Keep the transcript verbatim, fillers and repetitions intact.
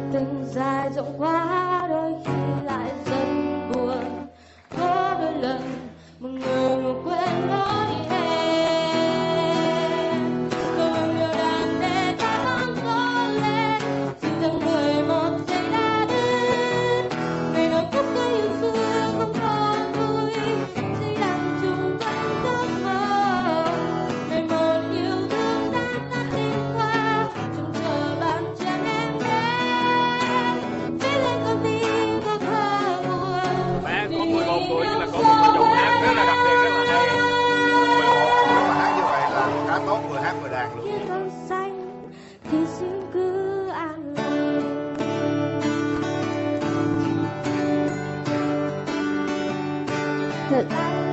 tình dài rộng quá đôi khi lại rất buồn. Có đôi lần một người ngủ quên lối em. Tôi yêu đàn để ta băng gió lên, chỉ từng mười một giây đã đến. Vì nỗi khúc cây yêu xưa không còn vui, chỉ đang chung quanh giấc mơ. Ngày một yêu thương đã tắt đi qua, trông chờ bàn chân em đến. Viết lên con tim có thơ buồn. Bạn có mười một tuổi nhưng mà có một giọng hát rất là đặc biệt, rất là hay. mười một nếu mà hát như vậy là khá tốt, vừa hát vừa đàn luôn. Khi con xanh thì xin cứ an lành. Thật